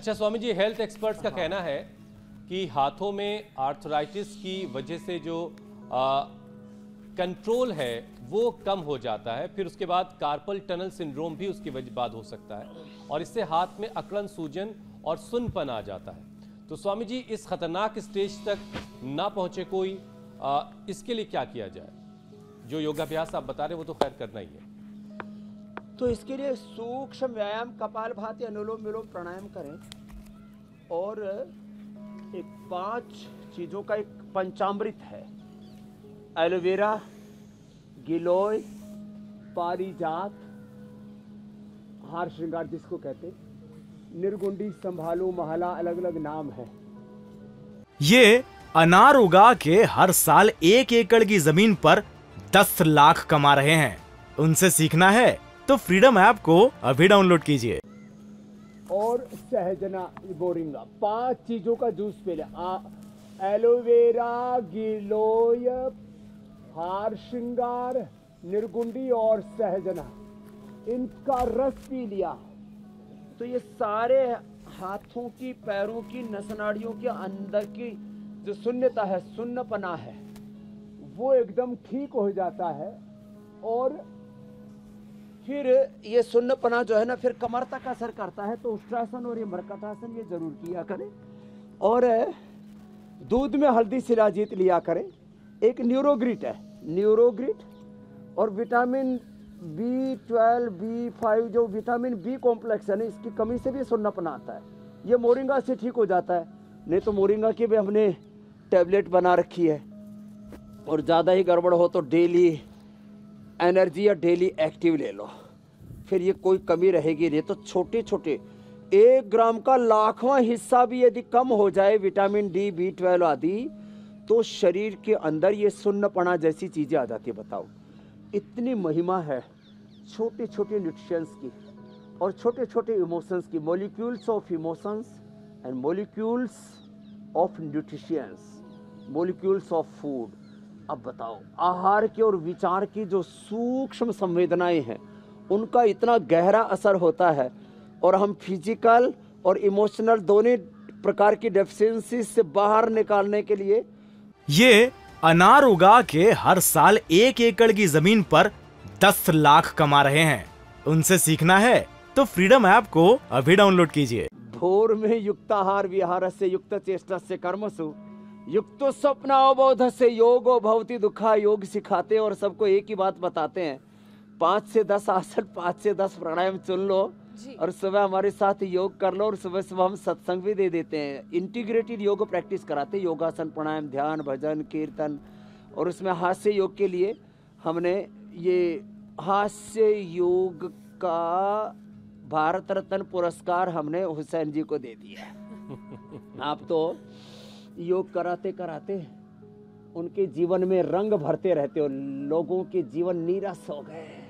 अच्छा Swami ji, health experts का कहना है कि हाथों में आर्थराइटिस की वजह से जो कंट्रोल है वो कम हो जाता है, फिर उसके बाद कार्पल टनल सिंड्रोम भी उसकी वजह बाद हो सकता है और इससे हाथ में अकड़न, सूजन और सुन्नपन आ जाता है। तो स्वामी जी, इस खतरनाक स्टेज तक ना पहुंचे कोई, इसके लिए क्या किया जाए? जो योगाभ्यास आप बता रहे हैं वो तो खैर करना ही है। तो इसके लिए सूक्ष्म व्यायाम, कपालभाति, अनुलोम विलोम, प्राणायाम करें और एक 5 चीजों का एक पंचामृत है। एलोवेरा, गिलोय, पारिजात, हार श्रृंगार जिसको कहते, निर्गुंडी, संभालू, महला, अलग अलग नाम है। ये अनार उगा के हर साल 1 एकड़ की जमीन पर 10 लाख कमा रहे हैं। उनसे सीखना है तो फ्रीडम ऐप को अभी डाउनलोड कीजिए। और सहजना, बोरिंगा, 5 चीजों का जूस पी ले। एलोवेरा, गिलोय, हार श्रृंगार, निर्गुंडी और सहजना, इनका रस पी लिया तो ये सारे हाथों की, पैरों की, नसनाड़ियों के अंदर की जो शून्यता है, सुन्नपना है, वो एकदम ठीक हो जाता है। और फिर ये सुन्नपना जो है ना, फिर कमर तक असर करता है। तो उष्ट्रासन और ये मरकटासन ये जरूर किया करें। और दूध में हल्दी शिलाजीत लिया करें। एक न्यूरोग्रिट है, न्यूरोग्रिट, और विटामिन B12, B5, जो विटामिन बी कॉम्प्लेक्स है ना, इसकी कमी से भी सुन्नपना आता है। ये मोरिंगा से ठीक हो जाता है। नहीं तो मोरिंगा की भी हमने टैबलेट बना रखी है। और ज़्यादा ही गड़बड़ हो तो डेली एनर्जी या डेली एक्टिव ले लो, फिर ये कोई कमी रहेगी नहीं। तो छोटे छोटे 1 ग्राम का लाखवां हिस्सा भी यदि कम हो जाए विटामिन D, B12 आदि, तो शरीर के अंदर ये सुन्नपना जैसी चीजें आ जाती है। बताओ, इतनी महिमा है छोटे छोटे न्यूट्रिशंस की और छोटे छोटे इमोशंस की। Molecules of emotions and molecules of nutritions, molecules of food. अब बताओ, आहार की और विचार की जो सूक्ष्म संवेदनाएं हैं, उनका इतना गहरा असर होता है। और हम फिजिकल और इमोशनल दोनों प्रकार की डेफिशिएंसी से बाहर निकालने के लिए ये अनार उगा के हर साल 1 एकड़ की जमीन पर 10 लाख कमा रहे हैं। उनसे सीखना है तो फ्रीडम ऐप को अभी डाउनलोड कीजिए। भोर में युक्ताहार विहार से युक्त चेष्टा से कर्मसु युक्तो स्वप्नावबोध से योगो भवति दुखा। योग सिखाते और सबको एक ही बात बताते हैं, 5 से 10 आसन, 5 से 10 प्राणायाम चुन लो और सुबह हमारे साथ योग कर लो। और सुबह सुबह हम सत्संग भी दे देते हैं। इंटीग्रेटेड योग प्रैक्टिस कराते हैं, योगासन, प्राणायाम, ध्यान, भजन, कीर्तन। और उसमें हास्य योग के लिए हमने ये हास्य योग का भारत रत्न पुरस्कार हमने हुसैन जी को दे दिया। आप तो योग कराते कराते उनके जीवन में रंग भरते रहते हो, लोगों के जीवन नीरस हो गए।